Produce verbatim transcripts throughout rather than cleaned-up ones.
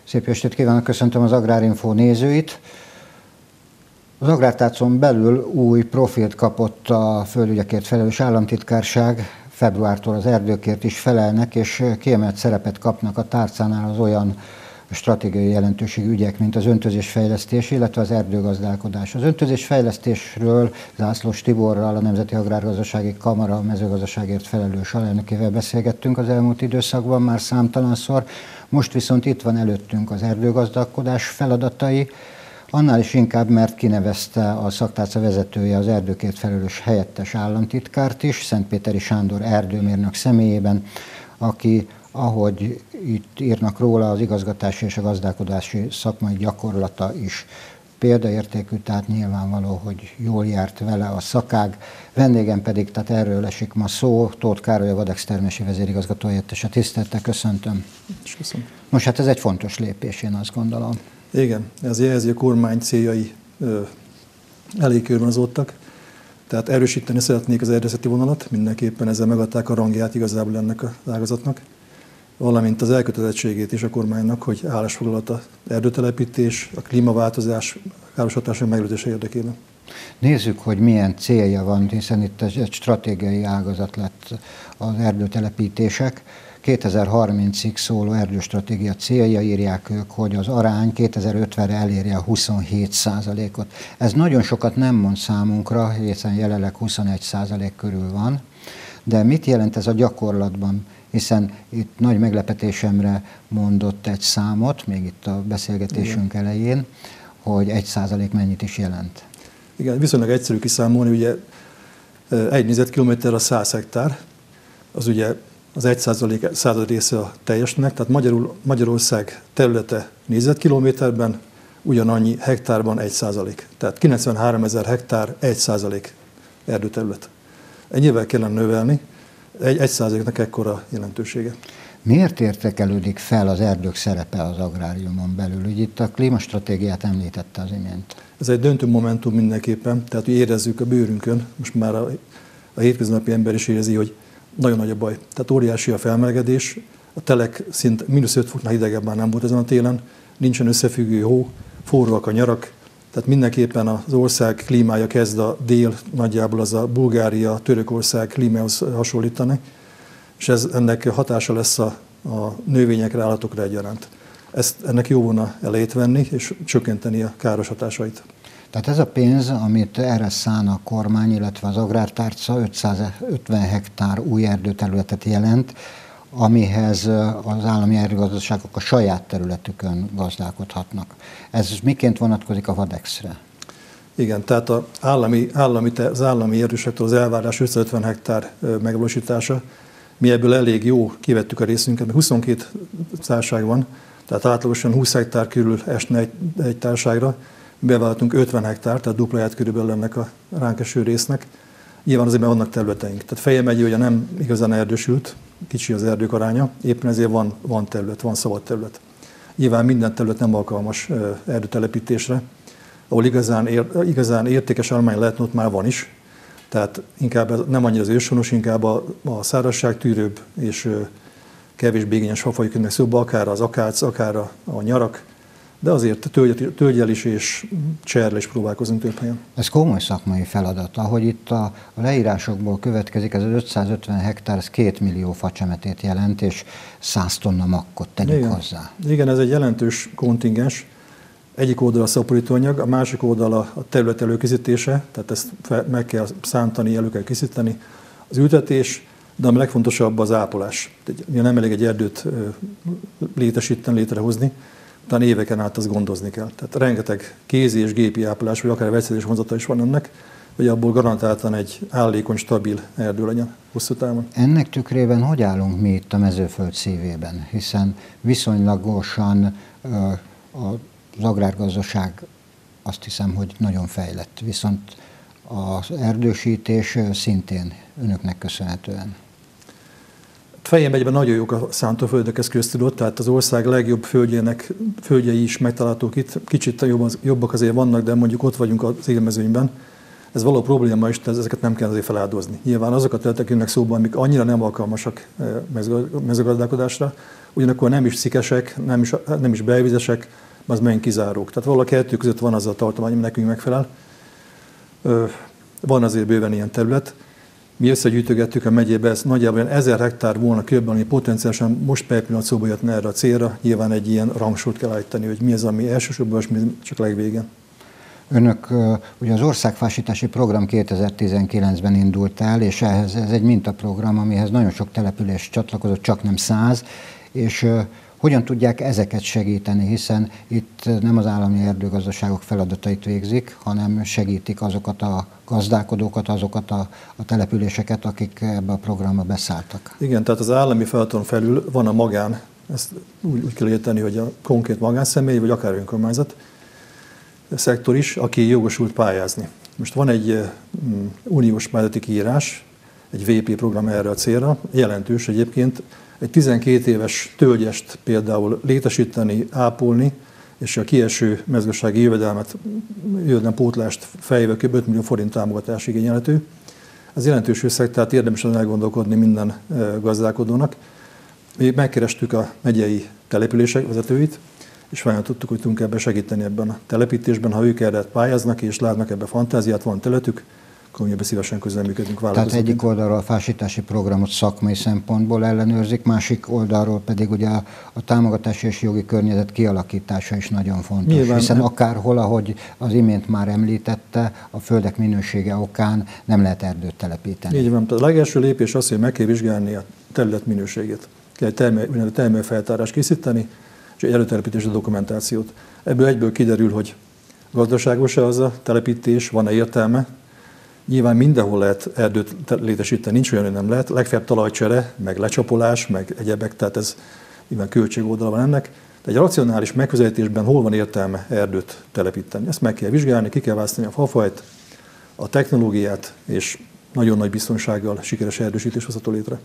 Szép estét kívánok, köszöntöm az Agrárinfo nézőit. Az Agrártárcon belül új profilt kapott a földügyekért felelős államtitkárság. Februártól az erdőkért is felelnek, és kiemelt szerepet kapnak a tárcánál az olyan stratégiai jelentőségű ügyek, mint az öntözésfejlesztés, illetve az erdőgazdálkodás. Az öntözésfejlesztésről Zászlós Tiborral, a Nemzeti Agrárgazdasági Kamara mezőgazdaságért felelős alelnökével beszélgettünk az elmúlt időszakban már számtalanszor. Most viszont itt van előttünk az erdőgazdálkodás feladatai, annál is inkább, mert kinevezte a szaktárca vezetője az erdőkért felelős helyettes államtitkárt is, Szentpéteri Sándor erdőmérnök személyében, aki, ahogy itt írnak róla, az igazgatási és a gazdálkodási szakmai gyakorlata is példaértékű, tehát nyilvánvaló, hogy jól járt vele a szakág. Vendégem pedig, tehát erről esik ma szó, Tóth Károly, a Vadex termési vezérigazgató helyettese. Tisztelettel köszöntöm. Köszönöm. Most hát ez egy fontos lépés, én azt gondolom. Igen, ez jelzi, a kormány céljai ö, elég körvonalazódtak. Tehát erősíteni szeretnék az erdészeti vonalat, mindenképpen ezzel megadták a rangját igazából ennek az ágazatnak, valamint az elkötelezettségét is a kormánynak, hogy állásfoglalat az erdőtelepítés, a klímaváltozás káros hatások megelőzése érdekében. Nézzük, hogy milyen célja van, hiszen itt egy stratégiai ágazat lett az erdőtelepítések. kétezer-harmincig szóló erdőstratégia célja, írják ők, hogy az arány kétezer-ötvenre elérje a huszonhét százalékot. Ez nagyon sokat nem mond számunkra, hiszen jelenleg huszonegy százalék körül van, de mit jelent ez a gyakorlatban? Hiszen itt nagy meglepetésemre mondott egy számot, még itt a beszélgetésünk Igen. elején, hogy egy százalék mennyit is jelent. Igen, viszonylag egyszerű kiszámolni, ugye egy négyzetkilométer a száz hektár, az ugye az egy százalék század része a teljesnek, tehát Magyarul, Magyarország területe négyzetkilométerben ugyanannyi hektárban egy százalék. Tehát kilencvenháromezer hektár egy százalék erdőterület. Ennyivel kellene növelni, egy, egy százaléknak ekkora jelentősége. Miért értékelődik fel az erdők szerepe az agráriumon belül? Úgy itt a klímastratégiát említette az imént. Ez egy döntő momentum mindenképpen, tehát hogy érezzük a bőrünkön, most már a, a hétköznapi ember is érzi, hogy nagyon nagy a baj. Tehát óriási a felmelegedés, a telek szint mínusz öt foknál hidegebb már nem volt ezen a télen, nincsen összefüggő hó, forróak a nyarak, tehát mindenképpen az ország klímája kezd a dél, nagyjából az a Bulgária, Törökország klímához hasonlítani, és ez, ennek hatása lesz a, a növényekre, állatokra egyaránt. Ezt, ennek jó volna elejét venni, és csökkenteni a káros hatásait. Tehát ez a pénz, amit erre szán a kormány, illetve az Agrártárca ötszázötven hektár új erdőterületet jelent, amihez az állami erdőgazdaságok a saját területükön gazdálkodhatnak. Ez miként vonatkozik a Vadexre? Igen, tehát az állami, állami, az állami erdősektől az elvárás ötszázötven hektár megvalósítása. Mi ebből elég jó kivettük a részünket, mert huszonkét társaság van, tehát átlagosan húsz hektár körül esne egy, egy társaságra. Beváltunk ötven hektár, tehát dupláját körülbelül ennek a ránk eső résznek. Nyilván azért, mert vannak területeink. Tehát Fejér megye ugye nem igazán erdősült, kicsi az erdők aránya, éppen ezért van, van terület, van szabad terület. Nyilván minden terület nem alkalmas erdőtelepítésre, ahol igazán, ér, igazán értékes állomány lehetne, ott már van is. Tehát inkább nem annyira az őshonos, inkább a, a szárazságtűrőbb és kevésbé igényes fafajoknak szóba, akár az akác, akár a, a nyarak, de azért tölgyel is és cserrel is próbálkozunk több helyen. Ez komoly szakmai feladat. Ahogy itt a, a leírásokból következik, ez az ötszázötven hektár, ez két millió facsemetét jelent, és száz tonna makkot tegyük Igen. hozzá. Igen, ez egy jelentős kontingens. Egyik oldal a szaporítóanyag, a másik oldal a terület előkészítése, tehát ezt meg kell szántani, elő kell készíteni. Az ültetés, de ami legfontosabb az ápolás. Nem elég egy erdőt létesíteni, létrehozni, utána éveken át azt gondozni kell. Tehát rengeteg kézi és gépi ápolás, vagy akár vegyszeres vonzata is van ennek, hogy abból garantáltan egy állékony, stabil erdő legyen hosszú távon. Ennek tükrében hogy állunk mi itt a mezőföld szívében? Hiszen viszonylagosan az agrárgazdaság azt hiszem, hogy nagyon fejlett, viszont az erdősítés szintén önöknek köszönhetően. Fejér megyében nagyon jók a szántóföldek, ez köztudott, tehát az ország legjobb földjének, földjei is megtalálhatók itt. Kicsit jobbak azért vannak, de mondjuk ott vagyunk az élmezőnyben. Ez való probléma is, ezeket nem kell azért feláldozni. Nyilván azok a területek jönnek szóba, amik annyira nem alkalmasak mezőgazdálkodásra, ugyanakkor nem is szikesek, nem is, nem is belvizesek, az megint kizárók. Tehát valahol a kettő között van az a tartomány, ami nekünk megfelel. Van azért bőven ilyen terület. Mi összegyűjtögettük a megyébe, ez nagyjából ezer hektár volna körben, ami potenciálisan most per pillanat szóba jöttne erre a célra. Nyilván egy ilyen rangsort kell állítani, hogy mi az, ami elsősorban, és mi csak legvégén. Önök ugye az országfásítási program kétezer-tizenkilencben indult el, és ehhez, ez egy mintaprogram, amihez nagyon sok település csatlakozott, csak nem száz, és hogyan tudják ezeket segíteni, hiszen itt nem az állami erdőgazdaságok feladatait végzik, hanem segítik azokat a gazdálkodókat, azokat a, a településeket, akik ebbe a programba beszálltak. Igen, tehát az állami feladaton felül van a magán, ezt úgy, úgy kell érteni, hogy a konkrét magánszemély, vagy akár önkormányzat szektor is, aki jogosult pályázni. Most van egy um, uniós pályázati kiírás, egy vé pé program erre a célra, jelentős egyébként, egy tizenkét éves tölgyest például létesíteni, ápolni, és a kieső mezőgazdasági jövedelmet, jövedelempótlást fejével kb. öt millió forint támogatás igényelhető. Ez jelentős összeg, tehát érdemes elgondolkodni minden gazdálkodónak. Mi megkerestük a megyei települések vezetőit, és felajánlottuk, hogy tudunk ebben segíteni ebben a telepítésben. Ha ők erre pályáznak és látnak ebbe fantáziát, van területük, akkor mi ebben szívesen közreműködünk vállalkozóként. Tehát egyik oldalról a fásítási programot szakmai szempontból ellenőrzik, másik oldalról pedig ugye a, a támogatási és jogi környezet kialakítása is nagyon fontos. Nyilván, hiszen akárhol, ahogy az imént már említette, a földek minősége okán nem lehet erdőt telepíteni. Így van. A legelső lépés az, hogy meg kell vizsgálni a terület minőségét. Kell egy termőfeltárást készíteni, és egy előtelepítési dokumentációt. Ebből egyből kiderül, hogy gazdaságos-e az a telepítés, van-e értelme. Nyilván mindenhol lehet erdőt létesíteni, nincs olyan, hogy nem lehet. Legfeljebb talajcsere, meg lecsapolás, meg egyebek, tehát ez nyilván költségoldala van ennek. De egy racionális megközelítésben hol van értelme erdőt telepíteni? Ezt meg kell vizsgálni, ki kell választani a fafajt, a technológiát, és nagyon nagy biztonsággal sikeres erdősítés hozható létre.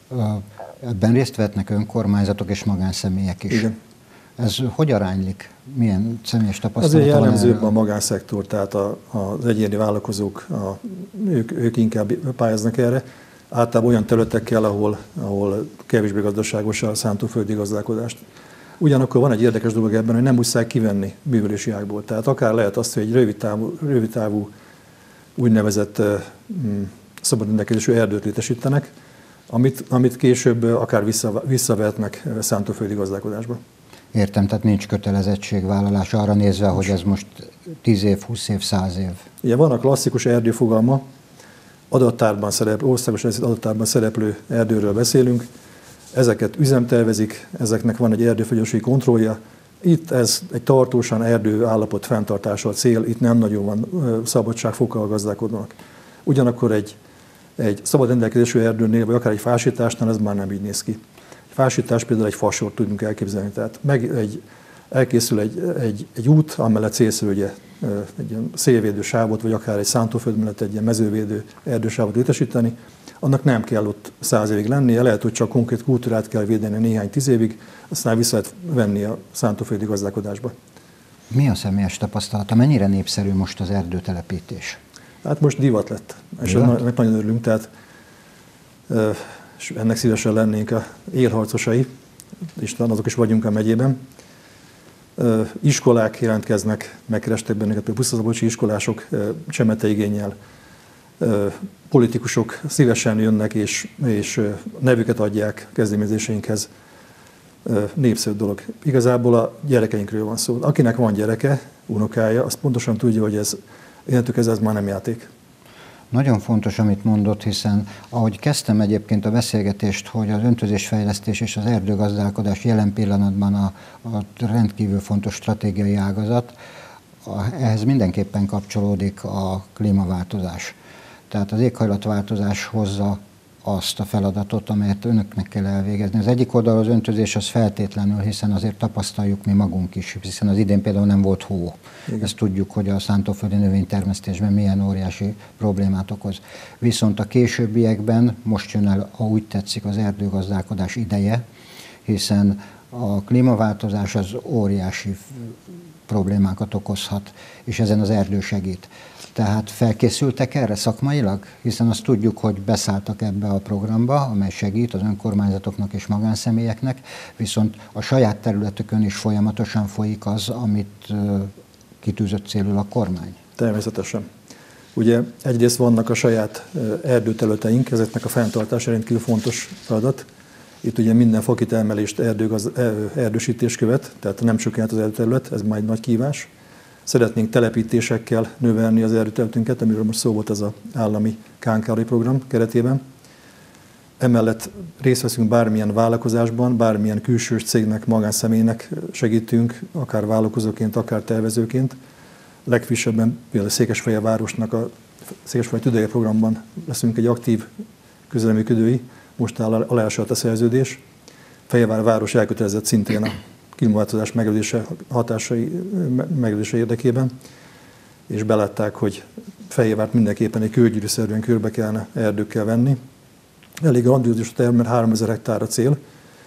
Ebben részt vehetnek önkormányzatok és magánszemélyek is. Igen. Ez hogy aránylik? Milyen személyes tapasztalata van? Azért jellemzőbb van a magánszektor, tehát a, az egyéni vállalkozók, a, ők, ők inkább pályáznak erre. Általában olyan területekkel, ahol, ahol kevésbé gazdaságos a szántóföldi gazdálkodást. Ugyanakkor van egy érdekes dolog ebben, hogy nem muszáj kivenni művelési ágból. Tehát akár lehet azt, hogy egy rövid távú, rövid távú úgynevezett mm, szabad rendelkezésű erdőt létesítenek, amit, amit később akár vissza, visszavehetnek szántóföldi gazdálkodásba. Értem, tehát nincs kötelezettségvállalás arra nézve, hogy ez most tíz év, húsz év, száz év. Ugye van a klasszikus erdőfogalma, adattárban szereplő, országos adattárban szereplő erdőről beszélünk. Ezeket üzemtervezik, ezeknek van egy erdőfogyási kontrollja. Itt ez egy tartósan erdő állapot fenntartása a cél, itt nem nagyon van szabadságfoka a gazdálkodónak. Ugyanakkor egy, egy szabad rendelkezésű erdőnél, vagy akár egy fásításnál ez már nem így néz ki. Fásítás például egy fasort tudunk elképzelni, tehát meg egy, elkészül egy, egy, egy út, amellett célszerű ugye, egy ilyen szélvédő sávot, vagy akár egy szántóföld mellett egy ilyen mezővédő erdősávot létesíteni, annak nem kell ott száz évig lennie, lehet, hogy csak konkrét kultúrát kell védeni néhány tíz évig, aztán vissza lehet venni a szántóföldi gazdálkodásba. Mi a személyes tapasztalata? Mennyire népszerű most az erdőtelepítés? Hát most divat lett, és ennek nagyon örülünk, tehát és ennek szívesen lennénk a élharcosai, és azok is vagyunk a megyében. Iskolák jelentkeznek, megkerestek bennünket, például Pusztazabolcsi iskolások csemeteigénnyel, politikusok szívesen jönnek és, és nevüket adják kezdeményezéseinkhez. Népszerű dolog. Igazából a gyerekeinkről van szó. Akinek van gyereke, unokája, azt pontosan tudja, hogy ez, innentől kezdve ez már nem játék. Nagyon fontos, amit mondott, hiszen ahogy kezdtem egyébként a beszélgetést, hogy az öntözésfejlesztés és az erdőgazdálkodás jelen pillanatban a, a rendkívül fontos stratégiai ágazat, a, ehhez mindenképpen kapcsolódik a klímaváltozás. Tehát az éghajlatváltozás hozza azt a feladatot, amelyet önöknek kell elvégezni. Az egyik oldal az öntözés az feltétlenül, hiszen azért tapasztaljuk mi magunk is, hiszen az idén például nem volt hó. Igen. Ezt tudjuk, hogy a szántóföldi növénytermesztésben milyen óriási problémát okoz. Viszont a későbbiekben most jön el, ha úgy tetszik, az erdőgazdálkodás ideje, hiszen a klímaváltozás az óriási problémákat okozhat, és ezen az erdő segít. Tehát felkészültek erre szakmailag? Hiszen azt tudjuk, hogy beszálltak ebbe a programba, amely segít az önkormányzatoknak és magánszemélyeknek, viszont a saját területükön is folyamatosan folyik az, amit kitűzött célul a kormány. Természetesen. Ugye egyrészt vannak a saját erdőterületeink, ezeknek a fenntartása rendkívül fontos feladat. Itt ugye minden fakitermelést erdőgaz, erdősítés követ, tehát nem csökkent az erdőterület, ez majd nagy kívás. Szeretnénk telepítésekkel növelni az erdőterületünket, amiről most szó volt ez az állami ká en ká program keretében. Emellett részt veszünk bármilyen vállalkozásban, bármilyen külsős cégnek, magánszemélynek segítünk, akár vállalkozóként, akár tervezőként. Legfrissebben például Székesfehérvárosnak a Székesfehérvári Tüdeje programban leszünk egy aktív közreműködői, most áll aláásalt a szerződés. Fehérvár város elkötelezett szintén a klímaváltozás megelőzése hatásai megelőzése érdekében, és belátták, hogy Fehérvárt mindenképpen egy körgyűrűszerűen körbe kellene erdőkkel venni. Elég ambiciózus terv, mert háromezer hektár a cél.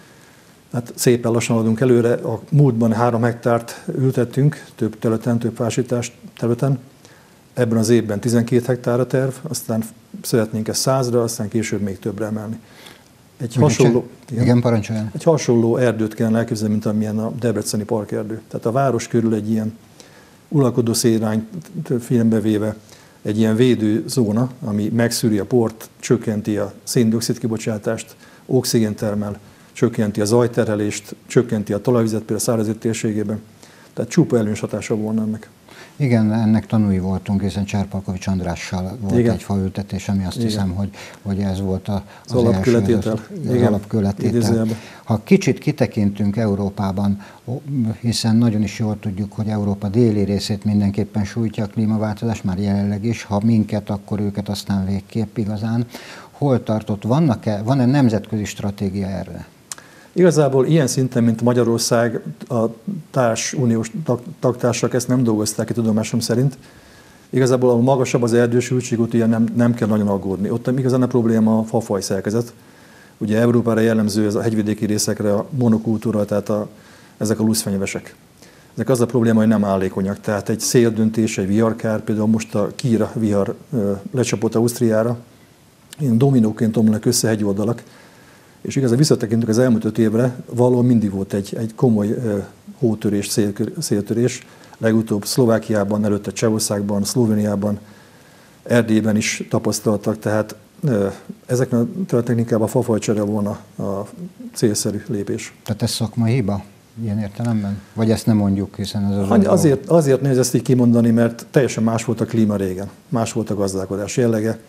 Hát szépen lassan adunk előre. A múltban három hektárt ültettünk, több területen, több fásítás területen. Ebben az évben tizenkét hektár a terv, aztán szeretnénk ezt százra, aztán később még többre emelni. Egy hasonló, igen, igen, parancsoljon. Egy hasonló erdőt kellene elképzelni, mint amilyen a debreceni parkerdő. Tehát a város körül egy ilyen uralkodó szélirányt figyelembe véve egy ilyen védőzóna, ami megszűri a port, csökkenti a szén-dioxid kibocsátást, oxigént termel, csökkenti a zajterhelést, csökkenti a talajvizet például a szárazöld térségében. Tehát csupa előnyös hatása volna ennek. Igen, ennek tanúi voltunk, hiszen Cserpalkovics Andrással volt igen. egy faültetés, ami azt igen. hiszem, hogy, hogy ez volt az, az, az alapkőletétel. Az alapkőletétel. Ha kicsit kitekintünk Európában, hiszen nagyon is jól tudjuk, hogy Európa déli részét mindenképpen sújtja a klímaváltozás, már jelenleg is, ha minket, akkor őket aztán végképp igazán. Hol tartott? Vannak-e, van-e nemzetközi stratégia erre? Igazából ilyen szinten, mint Magyarország, a társ uniós tagtársak ezt nem dolgozták ki tudomásom szerint. Igazából a magasabb az erdősültség, ott ilyen nem, nem kell nagyon aggódni. Ott igazán a probléma a fafaj szerkezet. Ugye Európára jellemző ez a hegyvidéki részekre a monokultúra, tehát a, ezek a luszfenyvesek. Ezek az a probléma, hogy nem állékonyak. Tehát egy széldöntés, egy viharkár, például most a Kira vihar lecsapott Ausztriára, ilyen dominóként omlanak össze hegyoldalak. És igazán visszatekintünk az elmúlt öt évre, valahol mindig volt egy, egy komoly uh, hótörés, szél, széltörés. Legutóbb Szlovákiában, előtte Csehországban, Szlovéniában, Erdélyben is tapasztaltak, tehát uh, ezeknek a területeknek inkább a fafajcsere volna a célszerű lépés. Tehát ez szakmai hiba ilyen értelemben? Vagy ezt nem mondjuk, hiszen ez az... Azért, azért nehéz ezt így kimondani, mert teljesen más volt a klíma régen, más volt a gazdálkodás jellege.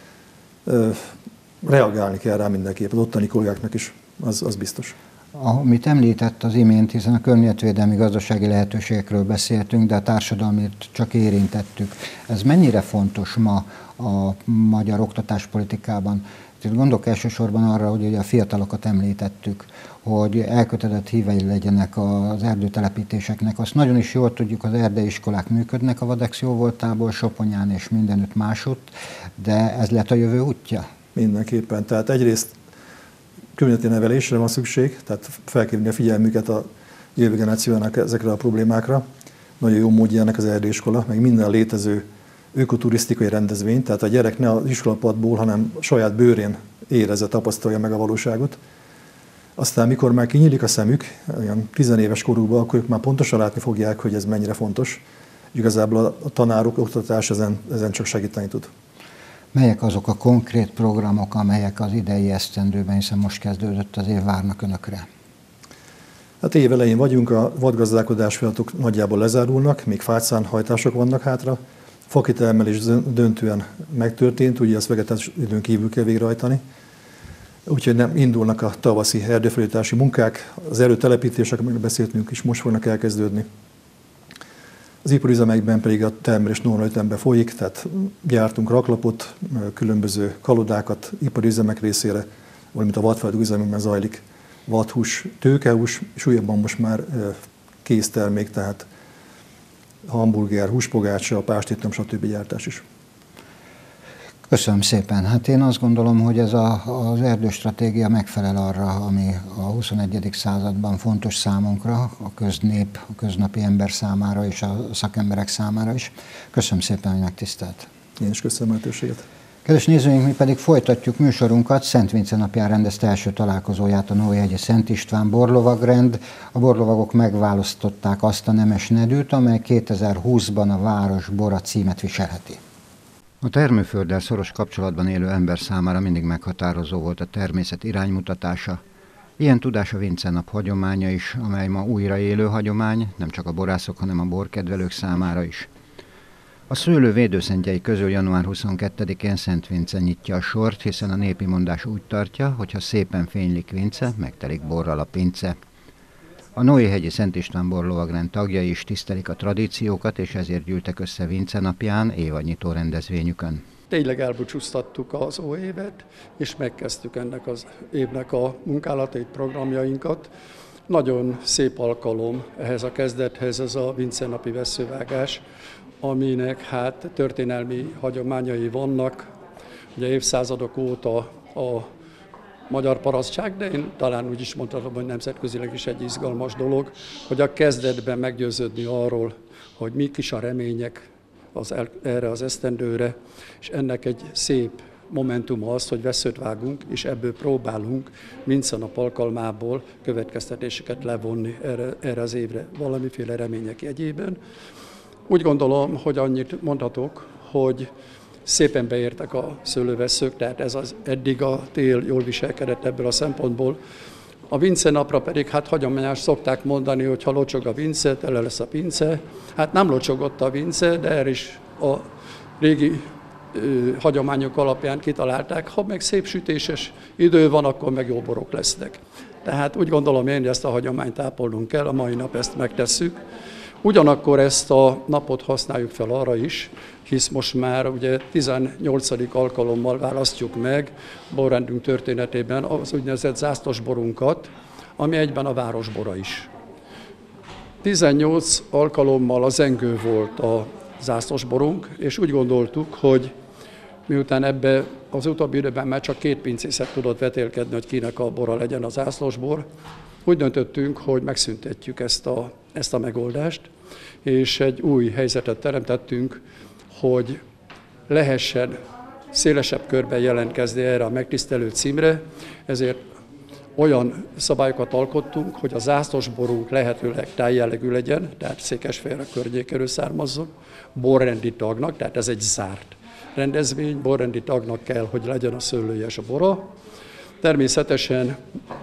Uh, Reagálni kell rá mindenképp, az ottani kollégáknak is, az, az biztos. Amit említett az imént, hiszen a környezetvédelmi gazdasági lehetőségekről beszéltünk, de a társadalmit csak érintettük. Ez mennyire fontos ma a magyar oktatáspolitikában? Itt gondolok elsősorban arra, hogy ugye a fiatalokat említettük, hogy elkötelezett hívei legyenek az erdőtelepítéseknek. Azt nagyon is jól tudjuk, az erdei iskolák működnek a Vadex jóvoltából, Soponyán és mindenütt másutt, de ez lett a jövő útja? Mindenképpen. Tehát egyrészt környezeti nevelésre van szükség, tehát felkérni a figyelmüket a jövő generációnak ezekre a problémákra. Nagyon jó módja ennek az erdőiskola, meg minden létező ökoturisztikai rendezvény, tehát a gyerek ne az iskolapadból, hanem saját bőrén érezze, tapasztalja meg a valóságot. Aztán, mikor már kinyílik a szemük, olyan tizenéves korukban, akkor ők már pontosan látni fogják, hogy ez mennyire fontos. Igazából a tanárok, oktatás ezen, ezen csak segíteni tud. Melyek azok a konkrét programok, amelyek az idei esztendőben, hiszen most kezdődött az év, várnak önökre? Hát év elején vagyunk, a vadgazdálkodás feladatok nagyjából lezárulnak, még fácszánhajtások vannak hátra. Fakitermelés döntően megtörtént, ugye ezt vegetációs időn kívül kell végrehajtani. Úgyhogy nem indulnak a tavaszi erdőfelújítási munkák, az erdőtelepítések, amikről beszéltünk is, most fognak elkezdődni. Az iparüzemekben pedig a termelés normálütemben folyik, tehát gyártunk raklapot, különböző kalodákat iparüzemek részére, valamint a vadfeldúj üzemekben zajlik vadhús, tőkehús, és újabban most már késztermék, tehát hamburger, húspogácsa, pástétom, stb. Gyártás is. Köszönöm szépen. Hát én azt gondolom, hogy ez a, az erdőstratégia megfelel arra, ami a huszonegyedik században fontos számunkra, a köznép, a köznapi ember számára és a szakemberek számára is. Köszönöm szépen, hogy megtisztelt. Én is köszönöm a lehetőséget. Kedves nézőink, mi pedig folytatjuk műsorunkat. Szent Vince napján rendezte első találkozóját a Nóéhegyi Szent István borlovagrend. A borlovagok megválasztották azt a nemes nedűt, amely kétezer-húszban a város bora címet viselheti. A termőfölddel szoros kapcsolatban élő ember számára mindig meghatározó volt a természet iránymutatása. Ilyen tudás a Vince nap hagyománya is, amely ma újra élő hagyomány, nem csak a borászok, hanem a borkedvelők számára is. A szőlő védőszentjei közül január huszonkettedikén Szent Vince nyitja a sort, hiszen a népi mondás úgy tartja, hogy ha szépen fénylik Vince, megtelik borral a pince. A Nóéhegyi Szent István borlovagrend tagjai is tisztelik a tradíciókat, és ezért gyűltek össze Vince napján évadnyitó rendezvényükön. Tényleg elbúcsúztattuk az óévet, és megkezdtük ennek az évnek a munkálatait, programjainkat. Nagyon szép alkalom ehhez a kezdethez, ez a Vince napi vesszővágás, aminek hát történelmi hagyományai vannak. Ugye évszázadok óta a magyar parasztság, de én talán úgy is mondhatom, hogy nemzetközileg is egy izgalmas dolog, hogy a kezdetben meggyőződni arról, hogy mik is a remények az el, erre az esztendőre, és ennek egy szép momentuma az, hogy vesszőt vágunk, és ebből próbálunk Vince nap alkalmából következtetéseket levonni erre, erre az évre, valamiféle remények jegyében. Úgy gondolom, hogy annyit mondhatok, hogy szépen beértek a szőlővesszők, tehát ez az eddig a tél jól viselkedett ebből a szempontból. A Vince napra pedig hát hagyományos szokták mondani, hogy ha locsog a Vince, tele lesz a pince. Hát nem locsogott a Vince, de erre is a régi ö, hagyományok alapján kitalálták. Ha meg szép sütéses idő van, akkor meg jó borok lesznek. Tehát úgy gondolom én, hogy ezt a hagyományt ápolnunk kell, a mai nap ezt megtesszük. Ugyanakkor ezt a napot használjuk fel arra is, hisz most már ugye tizennyolcadik alkalommal választjuk meg borrendünk történetében az úgynevezett zászlósborunkat, ami egyben a városbora is. tizennyolc alkalommal a zengő volt a zászlósborunk, és úgy gondoltuk, hogy miután ebbe az utóbbi időben már csak két pincészet tudott vetélkedni, hogy kinek a bora legyen a zászlósbor, úgy döntöttünk, hogy megszüntetjük ezt a, ezt a megoldást, és egy új helyzetet teremtettünk, hogy lehessen szélesebb körben jelentkezni erre a megtisztelő címre, ezért olyan szabályokat alkottunk, hogy a zászlósborunk lehetőleg tájjellegű legyen, tehát Székesfehérvár környékéről származzon, borrendi tagnak, tehát ez egy zárt rendezvény, borrendi tagnak kell, hogy legyen a szőlője és a bora. Természetesen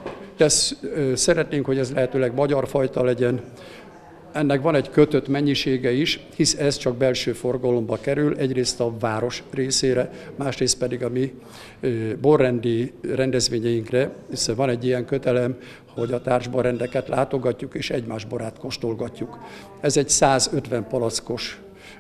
tesz, szeretnénk, hogy ez lehetőleg magyar fajta legyen. Ennek van egy kötött mennyisége is, hisz ez csak belső forgalomba kerül, egyrészt a város részére, másrészt pedig a mi borrendi rendezvényeinkre, hiszen van egy ilyen kötelem, hogy a társborrendeket látogatjuk és egymás borát kóstolgatjuk. Ez egy százötven palackos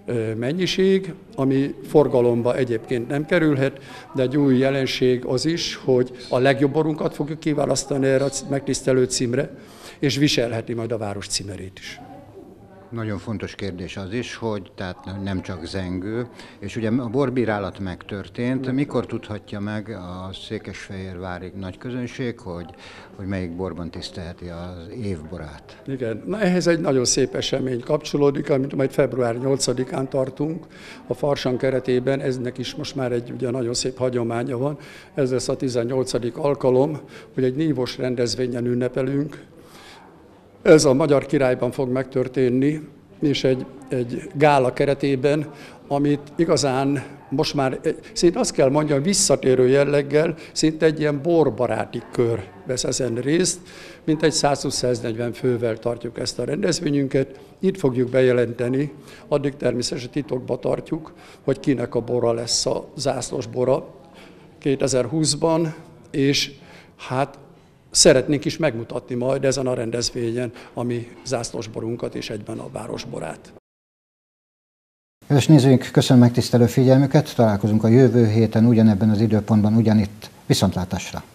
mennyiség, ami forgalomba egyébként nem kerülhet, de egy új jelenség az is, hogy a legjobb borunkat fogjuk kiválasztani erre a megtisztelő címre, és viselheti majd a város címerét is. Nagyon fontos kérdés az is, hogy tehát nem csak zengő, és ugye a borbírálat megtörtént. Mikor tudhatja meg a székesfehérvári nagy közönség, hogy, hogy melyik borban tisztelheti az évborát? Igen, na ehhez egy nagyon szép esemény kapcsolódik, amit majd február nyolcadikán tartunk a Farsang keretében. Eznek is most már egy ugye nagyon szép hagyománya van. Ez lesz a tizennyolcadik alkalom, hogy egy nívós rendezvényen ünnepelünk. Ez a Magyar Királyban fog megtörténni, és egy, egy gála keretében, amit igazán most már szinte azt kell mondjam, visszatérő jelleggel, szinte egy ilyen borbaráti kör vesz ezen részt, mint egy százhúsz-száznegyven fővel tartjuk ezt a rendezvényünket. Itt fogjuk bejelenteni, addig természetesen titokba tartjuk, hogy kinek a bora lesz a zászlós bora kétezer-húszban, és hát szeretnénk is megmutatni majd ezen a rendezvényen a mi zászlósborunkat és egyben a városborát. Kedves nézőink, köszönöm megtisztelő figyelmüket, találkozunk a jövő héten ugyanebben az időpontban, ugyanitt. Viszontlátásra!